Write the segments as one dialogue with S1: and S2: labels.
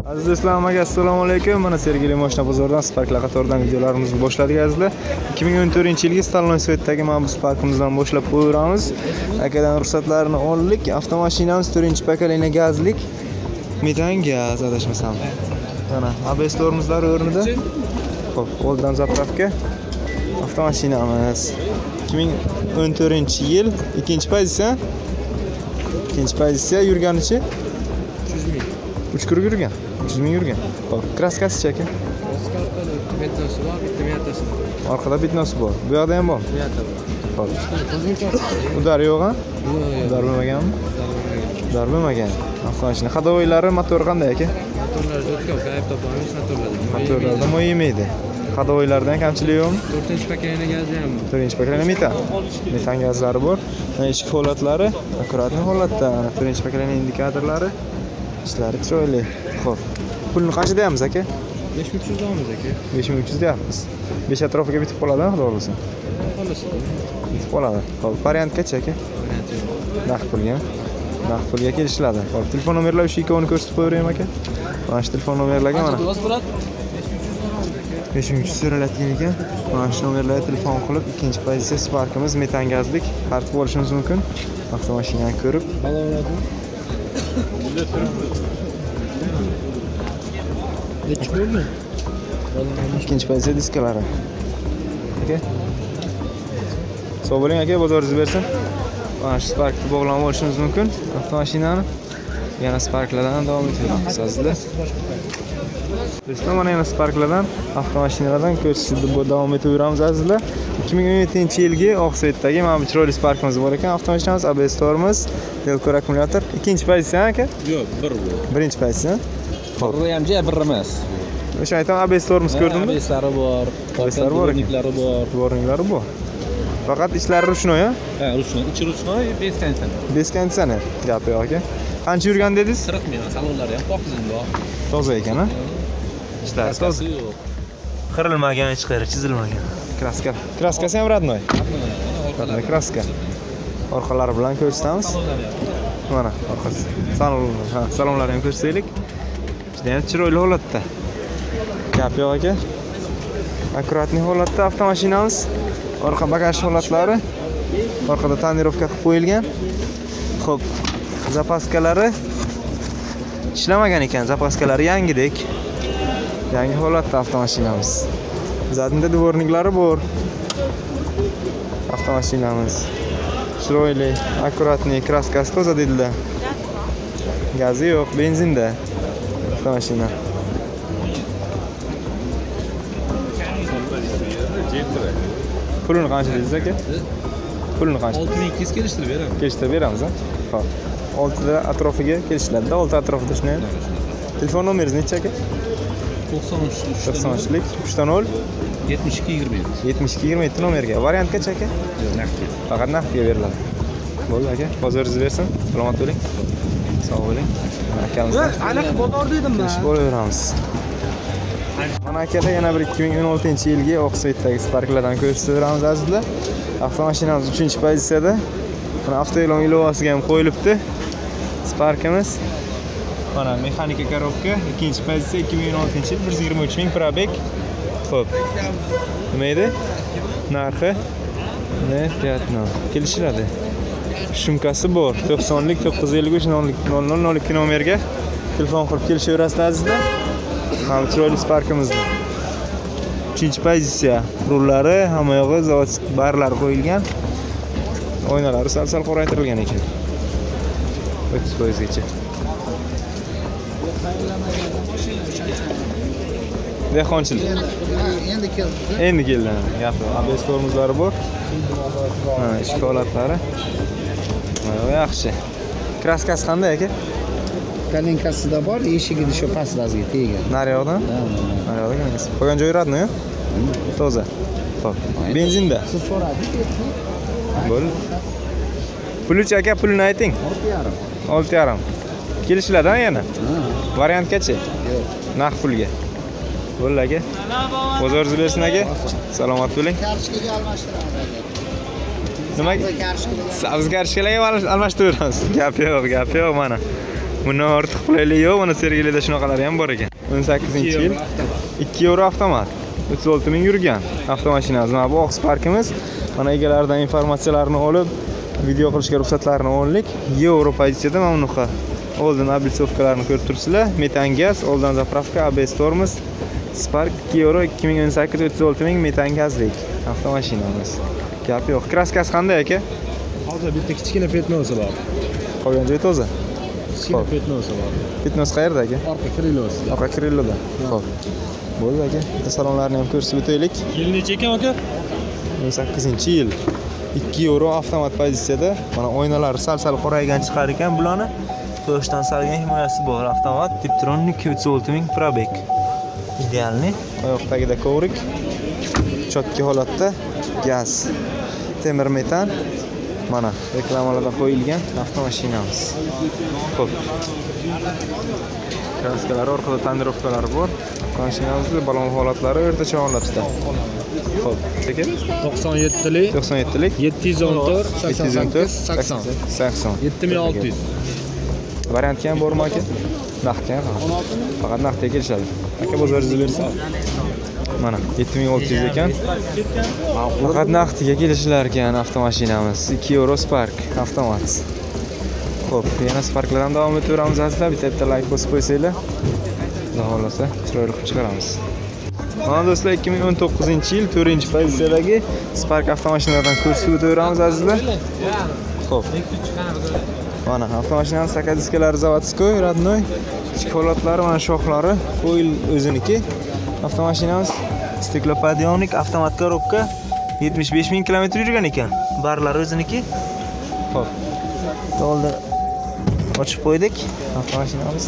S1: Aziz do'stlarim, assalomu alaykum. Mana Sergeli mashina bozoridan Sparklar qatoridan videolarimizni boshladik azizlar. 2014-yilgi Stallone Svetdagi mana bu Sparkimizdan boshlab qo'yamiz. Akadan ruxsatlarini oldik. Avtomashinamiz 4-pokoleniya gazlik. Metan gaz adashmasam. Mana ABS-tormozlar o'rnida. Xo'p, qo'ldan zapravka. Avtomashinamiz 2014-yil, ikkinchi pozitsiya. Ikkinchi pozitsiya yurganichi 3 kur yurgan. 300 ming yurgan. Xo'p, kraskasi aka.
S2: Bitnosi bor, bitta miyatasi bor.
S1: Orqada bitnosi bor. Bu yoqda ham bormi?
S2: Miyata bor.
S1: Xo'p. Udar yo'q-a?
S2: Yo'q.
S1: Udar bo'lmaganmi? Udar bo'lmagan. Avtomashina hadovoylari, motori qanday aka?
S2: Motorlar zo'tka, qayib topamiz motorlarda.
S1: Motorlarda moy yemaydi. Hadovoylardan kamchilik yo'qmi?
S2: 4-pokoleniya gazi ham bor.
S1: 4-pokoleniya metan. Metan gazlari bor. Mana ichki holatlari akkuratli holatda. 4-pokoleniya indikatorlari ishlari chiroyli. Xo'p. Pulni qancha deyapmiz aka?
S2: 5300 deyapmiz aka.
S1: 5300 deyapmiz. 5 atrofiga bitib qoladimi, xudo xolasa?
S2: Xolasi.
S1: Bitib qoladi. Xo'p, variant qancha aka? Naqd pulga. Naqd pulga kelishiladi. Xo'p, telefon nomerlari shu ikkovini ko'rsatib qo'yaveraymi aka? Mana shu telefon nomerlarga mana 5300 so'ralayotgan ekan. Mana shu nomerlarga telefon qilib, ikkinchi pozitsiya Sparkimiz metan gazlik tartib olishingiz mumkin. Avtomashinani ko'rib, ikkinchi pozitsiya diskalari. Aka. Sog' bo'ling aka, bozoringiz bersin. Mana shu Sparkni bog'lab olishingiz mumkin. Avtomashinani yana Sparklardan davom etamiz azizlar. Do'stlar, mana yana Sparklardan, avtomashinalardan ko'rsatishda davom etaveramiz azizlar. 2017-yilgi Oqsvetdagi mana bu chiroyli Sparkimiz bor ekan. Avtomashinamiz ABS tormoz, Delcor akkumulyator. Ikkinchi pozitsiya aka?
S2: Yo'q, bir bu.
S1: Birinchi pozitsiya.
S2: Xo'p. Bir ham bir emas.
S1: O'sha aytam ABS tormoz ko'rdingmi?
S2: ABSlari bor,
S1: ABSlari bor,
S2: dvorniklari bor.
S1: Dvorniklari bor. Faqat ichlari ruchnoy, ha?
S2: Ha, ruchnoy, ichi ruchnoy, bez konditsioner.
S1: Bez konditsioner. Gapi yo'q aka. Qancha yurgan dedingiz?
S2: 40 ming, salonlari ham pokizlar.
S1: Toza ekan, ha? Ishlari toza.
S2: Yo'q.
S1: Qirilmagan, hech qayeri chizilmagan. Kraska. Kraskasi ham radnoy. Radnoy kraska. Orqalari bilan ko'rsatamiz. Mana orqasi. Salonlarni ham ko'rsataylik. Juda ham chiroyli holatda. Gap yo'q aka. Akkuratli holatda avtomashinamiz. Orqa bagaj holatlari. Orqada tonirovka qilib qo'yilgan. Xo'p, zapaskalari ishlamagan ekan. Zapaskalari yangidek. Yangi holatda avtomashinamiz. Zadinda dvorniklari bor. Avtomashinamiz chiroyli, akkuratli, kraskasi toza dedilar. Gazi yo'q, benzinda. Avtomashina. Pulini qancha dedingiz aka? Pulini qancha?
S2: 6200 kelishtirib beramiz.
S1: Kelishtirib beramiz, ha? Xo'p. 6 da atrofiga kelishiladi-da, 6 atrofida shuni. Telefon nomeringiz necha aka? 93lik 3
S2: 7227.
S1: 7227 nomerga. Variant qancha aka?
S2: Yo'q, naqd.
S1: Faqat naqdga beriladi. Bo'ldi aka, bozoringiz bersin. Salomat bo'ling. Sog' bo'ling. Akamizdan.
S2: Aniq bozor dedim men.
S1: Ish bo'laveramiz. Mana akada yana bir 2016-yilgi Oqsvetdagi Sparklardan ko'rsataveramiz azizlar. Avtomashinamiz 3-pozitsiyada. Mana avtoelon ilovasiga ham qo'yilibdi. Sparkimiz. Mana mexanika korobka, ikkinchi pozitsiya 2016-yil 123 ming probeg. Xo'p. Nima edi? Narxi ne 5 kelishiladi. Shumkasi bor. 90lik 953 0002 nomerga telefon qilib kelishaverasizlar azizlar. Mana chiroyli Sparkimizni. 3-pozitsiya. Rullari, hamma yog'i zavod barlari qo'yilgan. Oynalari sal-sal qoraytirilgan ekan. 30% gacha. Dehqonchilik.
S3: Endi keldi.
S1: Endi keldi. Gapi, ABS tormozlari bor. Ha, ichki holatlari. Mana yaxshi. Kraskasi qanday aka?
S3: Kalinkasida bor, eshigida shu pastdasiga tegan.
S1: Naryoqdan? Naryoqdan. Qolgan joyi radnoy, toza. Xo'p. Benzinda.
S3: Siz so'radik.
S1: Bo'l. Pulchi aka, pulni ayting.
S3: 6,5.
S1: 6,5. Kelishiladi-a yana? Variant qancha?
S3: Yo'q.
S1: Naqd pulga. Bo'ldi aka. Bozoringiz bersin aka. Salomat bo'ling.
S3: Karshkaga almashtiramiz aka.
S1: Nimaga? Sabzi karshkalarga almashtiramiz. Gap yo'q mana. Bundan ortiq qulaylik yo'q. Mana Sergelida shunaqalari ham bor ekan. 18-yil. 2 euro avtomat. 36 ming yurgan avtomashinamiz. Mana bu Oq Sparkimiz. Mana egalaridan informatsiyalarni olib, video qilishga ruxsatlarini oldik. Euro pozitsiyada mana bunaqa oldin oblitsovkalarni ko'rib turibsizlar. Metan gaz, oldin zapravka, ABS tormoz. Spark 2 euro 2018 36 ming metan gazlik avtomashinamiz. Gap yo'q. Kraskasi qanday aka?
S2: Hozir bitta kichkina petnosi bor.
S1: Qolgan joyi toza.
S2: Kichkina petnosi bor.
S1: Fitness qayerda aka?
S2: Orqa krilosi.
S1: Orqa krilloda. Xo'p. Bo'ldi aka. Bitta salonlarni ham ko'rsatib o'taylik.
S2: Yil necha ekan aka?
S1: 18-yil. 2 euro avtomat pozitsiyada. Mana oynalari sal-sal qoraygan chiqar ekan bularni. Quyoshdan salgan himoyasi bor avtomat. Tiptronic 36 ming probek. Idealni. Oyoq tagida kovrik. Chotki holatda gaz. Temir metan. Mana reklamalarda qo'yilgan avtomashinamiz. Xo'p. Kraskalari orqada tonirovkalari bor. Avtomashinamizda balon holatlari o'rtacha holatda. Xo'p.
S2: 97lik,
S1: 97lik
S2: 714, 88, 80.
S1: 80.
S2: 7600.
S1: Variantga ham bormi aka? Naqdga ham. Faqat naqdga kelishadi. Aka bozoringizni bersa. Mana 7600 ekan. Faqat naqdga kelishlar ekan avtomashinamiz. 2 euro Spark avtomat. Xo'p, yana Sparklar ham davom etaveramiz azizlar. Bitta like bosib qo'ysanglar. Xudo xolasa chiroyli qilib chiqaramiz. Mana do'stlar 2019-yil 4-pozitsiyadagi Spark avtomashinalaridan ko'rsatib o'taveramiz azizlar. Xo'p. Mana avtomashinamiz sakadiskalari zavodskoy, родной. Ichki holatlari mana shoxlari foil o'ziniki. Avtomashinamiz stiklopodionik avtomat korobka 75 ming kilometr yurgan ekan. Barlar o'ziniki. Xo'p. To'ldi. Ochib qo'ydik avtomashinamiz.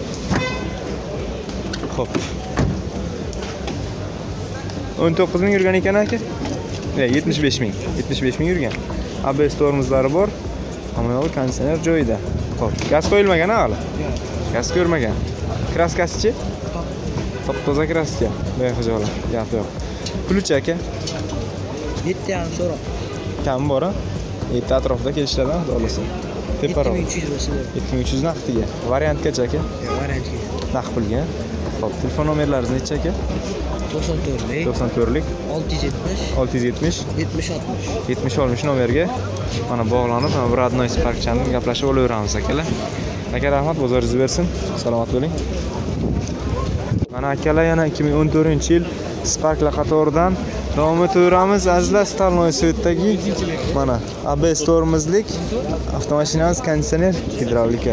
S1: Xo'p. 19 ming yurgan ekan aka. 75 ming. 75 ming yurgan. ABS tormozlari bor. Hamma konditsioner joyida. Xo'p, gaz qo'yilmagan hali. Gaz ko'rmagan. Kraskasi-chi? Top-toza kraska. Bexajolar. Gap yo'q. Pulchi aka.
S3: 7,5 so'roq.
S1: Kam bor-a? 7 atrofida kelishadi, xudo xolasa. Teparoq.
S3: 7300 bo'lsa bo'ladi.
S1: 7300 naqdiga. Variantgacha aka.
S3: Variantga.
S1: Naqd pulga. Xo'p, telefon nomerlaringiz necha aka?
S3: 94lik,
S1: 94lik
S3: 670,
S1: 670
S3: 70 60.
S1: 70 nomerga mana bog'lanib, mana bir родной Sparkchani gaplashib olaveramiz akalar. Aka rahmat, bozoringiz bersin. Salomat bo'ling. Mana akalar yana 2014-yil Sparklar qatoridan davom etaveramiz. Azizlar, Stalnoy Svetdagi mana ABS tormozlik avtomashinamiz konditsioner gidravlika.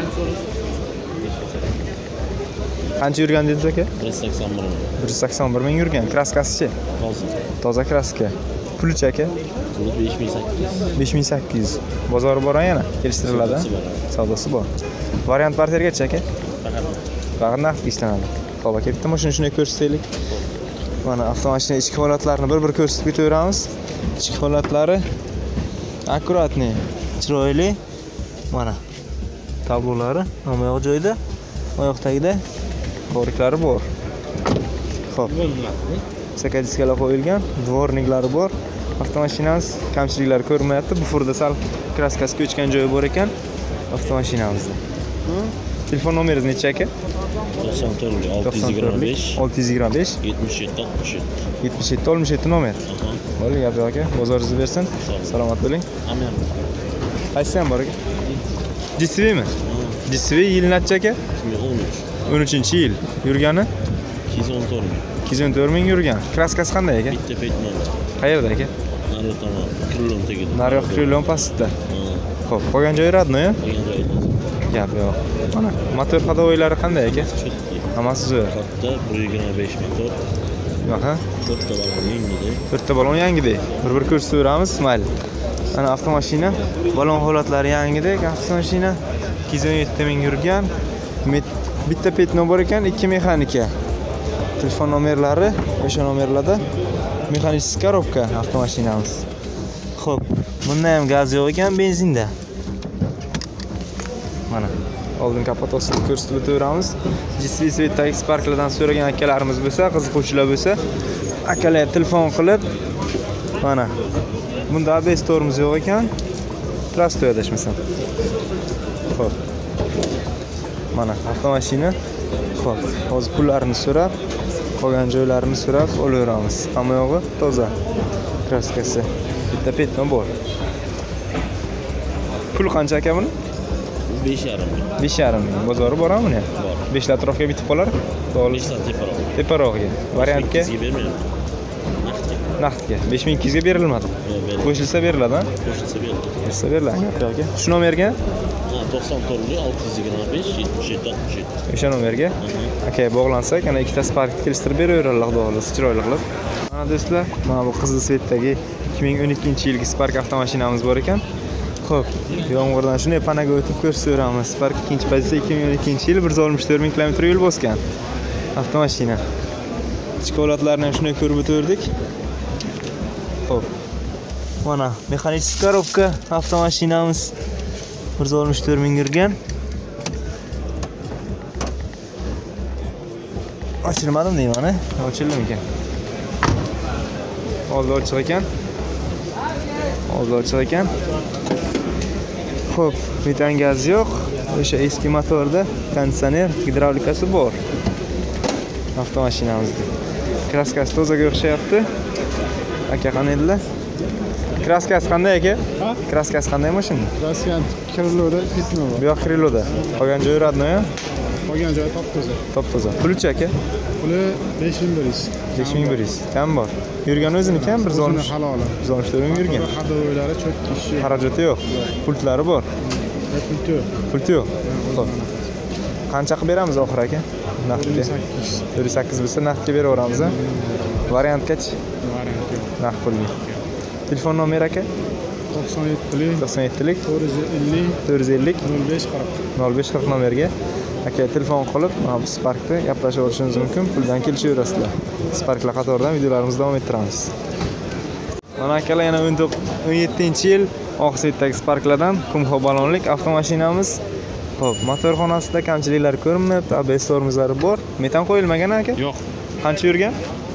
S1: Qancha yurgan dedingiz aka?
S2: 181 ming.
S1: 181 ming yurgan. Kraskasi-chi? Toza kraska. Pulchi aka?
S2: 5800.
S1: 5800. Bozori bor yana? Kelishtiriladi. Savdosi bor. Variant partergacha aka? Faqat naqd ishlanadi. Xo'p aka, bitta mashina shunday ko'rsataylik. Mana avtomashina ichki holatlarini bir ko'rsatib ketaveramiz. Ichki holatlari akkuratni, chiroyli. Mana tablolari oyoq joyida, oyoq tagida qoriklari bor. Xo'p. Sakadiskalar qo'yilgan, dvorniklari bor. Avtomashinamiz kamchiliklari ko'rmayapti. Bufurda sal kraskasi ko'chgan joyi bor ekan avtomashinamizda. Telefon nomeringiz necha aka?
S2: 94 625
S1: 625
S2: 77 67.
S1: 77 67 nomer. Bo'ldi, gap yo'q aka. Bozoringizni bersin. Salomat bo'ling.
S2: Amin.
S1: Qaysi ham bor aka? DSV mi? DSV yil necha aka?
S2: 2013.
S1: 13-yil. Yurgani?
S2: 214 ming.
S1: 214 ming yurgan. Kraskasi qanday aka?
S2: Bitta petnosi.
S1: Qayerda aka?
S2: Nari tomon. Krillon tagida.
S1: Nariyoq krillon pastda. Xo'p, qolgan joyi radnoy-a?
S2: Qolgan joyida.
S1: Gap yo'q. Mana motor hadovoylari qanday aka? Hammasi zo'r.
S2: Katta 125 motor.
S1: Aha.
S2: 4 ta balon yangidek.
S1: 4 ta balon yangidek. Bir ko'rsataveramiz, mayli. Mana avtomashina, balon holatlari yangidek, avtomashina 217 ming yurgan. Bitta petno bor ekan, 2 mexanika. Telefon nomerlari o'sha nomerlarda. Mexanik korobka avtomashinamiz. Xo'p, bunda ham gaz yo'q ekan, benzinda. Mana oldin kapot ostini ko'rsatib o'taveramiz. GSV Svetdagi Sparklardan so'ragan akalarimiz bo'lsa, qiziquvchilar bo'lsa, akalar telefon qilib, mana bunda ABS tormoz yo'q ekan. Prostoy adashmasam. Xo'p. Mana avtomashina. Xo'p, hozir pullarini so'rab, qolgan joylarini so'rab olaveramiz. Hamma yog'i toza. Kraskasi. Bitta petma bor. Pul qancha aka buni?
S2: 5,5 ming.
S1: 5,5 ming. Bozori bormi buni?
S2: Bor.
S1: 5 atrofga bitib qolar. To'g'ri.
S2: 5 teparoq.
S1: Teparog'iga. Variantga
S2: Sizga bermayman. Naqdga.
S1: naqdga 5200 ga berilmadi.
S2: Yo'q,
S1: Qo'shilsa beriladi, ha?
S2: qo'shilsa beriladi.
S1: Qo'shilsa beriladi. Aka. Shu nomerga,
S2: Ha, 94 625 77 67.
S1: o'sha nomerga aka bog'lansak, ana ikkita Spark kelishtirib beraveradilar, xudo xohlasa, chiroyli qilib. Mana do'stlar, mana bu qizil svetdagi 2012-yilgi Spark avtomashinamiz bor ekan. Xo'p, yomg'irdan shunday panaga o'tib ko'rsatamiz. Spark ikkinchi pozitsiya 2012-yil 164 ming kilometr yo'l bosgan avtomashina. Ichki holatlarini ham shunday ko'rib o'tdik. Xo'p. Mana mexanik korobka avtomashinamiz 164 ming yurgan. Ochilmadim deyman, ochildimi ekan? Oldi ochiq ekan. Oldi ochiq ekan. Xo'p, metan gaz yo'q. O'sha eski motorda konditsioner, gidravlikasi bor. Avtomashinamizda. Kraskasi tozaga o'xshayapti. Aka qani edilar? Kraskasi qanday aka?
S3: Ha?
S1: Kraskasi qanday mashina?
S3: Rossiyan Kirloda bitma bor.
S1: Bu yoq Kriloda. Qolgan joyi radnoya,
S3: Qolgan joyi top-toza.
S1: top-toza. Pulchi aka?
S3: Puli 5100.
S1: 5100. Kam bor. Yurgan o'ziniki ham 160.
S3: Halol.
S1: 164 ming yurgan.
S3: Hadovoylari cho'k ishi.
S1: Xarajati yo'q. Pultlari bor.
S3: Pulti yo'q.
S1: Pulti yo'q. Xo'p. Qancha qilib beramiz oxir aka? Naqdga.
S3: 800.
S1: 48 bo'lsa naqdga beraveramiz, ha? Variantgachi?
S3: Variant yo'q.
S1: Naqd pulga. Telefon nomeri aka?
S3: 97lik
S1: 97lik
S3: 450
S1: 450
S3: 0540.
S1: 0540 nomerga aka telefon qilib, mana bu Sparkda gaplashib olishingiz mumkin. Puldan kelishaverasizlar. Sparklar qatoridan videolarimizni davom ettiramiz. Mana akalar yana 17-yil Oqsvetdagi Sparklardan kumxo balonlik avtomashinamiz. Xo'p, motor xonasida kamchiliklar ko'rinmayapti, ABS tormozlari bor. Metan qo'yilmagan aka?
S4: Yo'q.
S1: Qancha yurgan?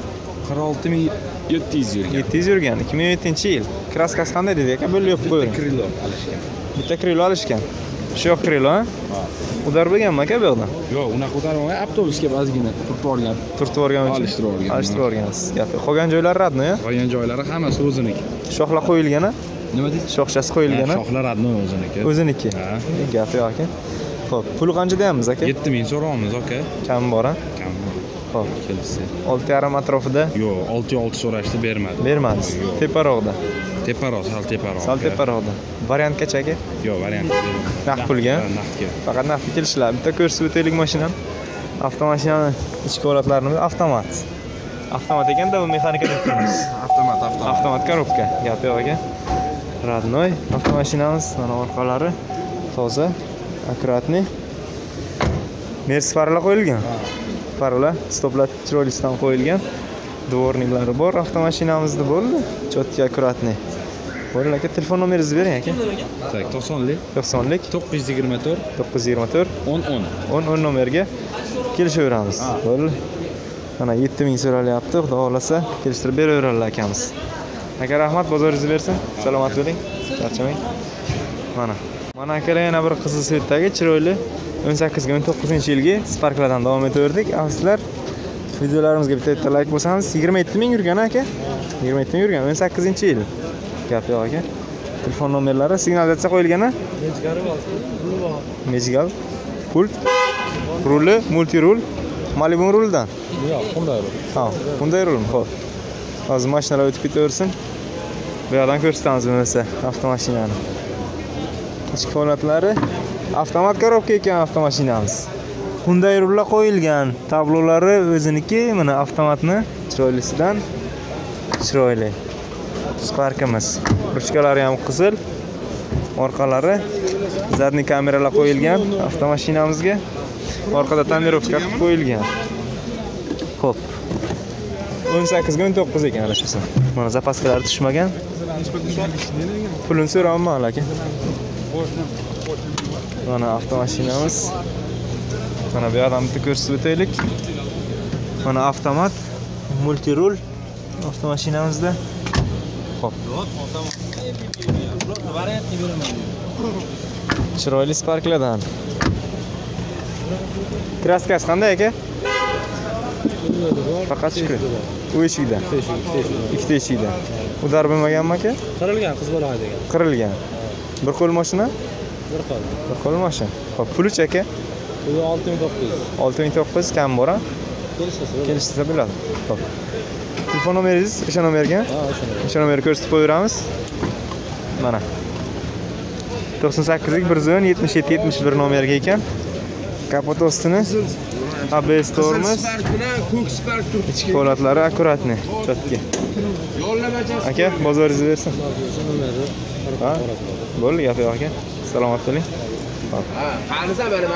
S4: 46700 yurgan.
S1: 700 yurgan. 2017-yil. Kraskasi qanday dedi aka? Bo'lib yo'q qo'ying.
S4: Krilo alishgan.
S1: Bitta krilo olishgan. Shu yoq krilo, ha? Udar bo'lganmi aka bu yoqdan?
S4: Yo'q, unaqa ko'tarmay avtobusga ozgina turtib olgan.
S1: Turtib yuborgan uchun. Alishtirib yuborgansiz. Gapi. Qolgan joylari radno, ya?
S4: Qolgan joylari hammasi o'ziniki.
S1: Shoxlar qo'yilgan, ha?
S4: Nima deysiz?
S1: Shoxchasi qo'yilgan, ha?
S4: Shoxlar adno o'ziniki.
S1: O'ziniki.
S4: Ha.
S1: Gapi yo'q aka. Xo'p, puli qancha deyapmiz aka?
S4: 7000 so'raymiz, aka.
S1: Kam bor, ha?
S4: Kam.
S1: Xo'p,
S4: Kelsa.
S1: 6,5 atrofida
S4: Yo'q, 6 so'rashdi, bermadi.
S1: bermadi.
S4: Yo'q.
S1: Teparoqda.
S4: Teparoq, sal teparoq.
S1: Sal teparoqda. Variant qancha aka?
S4: Yo'q, variant.
S1: Naqd pulga?
S4: Ha, naqdga.
S1: Faqat naqdga kelishlar. Bitta ko'rsatib o'taylik mashinani. Avtomashinani ichki holatlarini avtomat. Avtomat ekanda bu mexanika deb turibmiz. Avtomat korobka. Gapi yo'q aka. Radnoy avtomashinamiz, mana orqalari toza, akkuratniy. Mersi farlar qo'yilgan. Farlar stoplar chiroylisdan qo'yilgan. Dvorniklari bor avtomashinamizda bo'ldi. Chotki akkuratniy. Bo'ldi aka, telefon nomeringizni bering aka.
S4: Tak, 90lik
S1: 90lik
S4: 924
S1: 924
S4: 10
S1: 10 nomerga kelishaveramiz. Bo'ldi. Mana 7000 so'ralyapti. Xudo xolasa kelishtirib beraveradilar akamiz. Aka rahmat, bozoringizni bersin. Salomat bo'ling. Charchamang. Mana akalar yana bir qizil svetdagi chiroyli 18-19-yilgi Sparklardan davom etaverdik. Afsuslar, videolarimizga bitta like bo'lsangiz, 27 ming yurgan aka. 27 ming yurgan 18-yil. Gap yo'q aka. Telefon nomerlari, signalizatsiya qo'yilgan-a? Mejgal. Pult. Ruli, multi rul. Malibu ruldan.
S4: Yo'q, bunday rul.
S1: Ha, bunday rulmi? Xo'p. Hozir mashinalar o'tib ketaversin. Bu yoqdan ko'rsatamiz bo'lmasa avtomashinani. Ichki holatlari avtomat korobka ekan avtomashinamiz. Bunday rullar qo'yilgan. Tablolari o'ziniki, mana avtomatni chiroylisidan chiroyli. Sparkimiz. Ruchkalari ham qizil. Orqalari zadniy kameralar qo'yilgan avtomashinamizga. Orqada tonirovka qilib qo'yilgan. Xo'p. 18-19 ekan adashmasa. Mana zapaskalari tushmagan. Pulini so'rayman aka. Mana avtomashinamiz. Mana bu yerdan bitta ko'rsatib o'taylik. Mana avtomat, multi rul avtomashinamizda. Xo'p. Chiroyli Sparklardan. Kraskasi qanday aka? Faqat shukur. U eshikda. Ikkita eshikda. Udar bo'lmaganmi aka?
S4: Qirilgan qiz bola degan.
S1: Qirilgan. Bir qo'l mashina?
S4: Bir qo'l.
S1: Bir qo'l mashina. Xo'p, puli-chi aka?
S4: Bu 6900.
S1: 6900 kam bor-a? Kelishsa bo'ladi. Xo'p. Telefon nomeringiz o'sha nomerga?
S4: Ha, o'sha.
S1: O'sha nomerga ko'rsatib qo'yaveramiz. Mana. 98 110 77 71 nomerga ekan. Kapot ostini ABS tormoz. Ichki holatlari akkuratni, chotki. Aka, bozoringizni bersin. Ha? Bo'ldi, gap yo'q aka. Salomat bo'ling. Hop.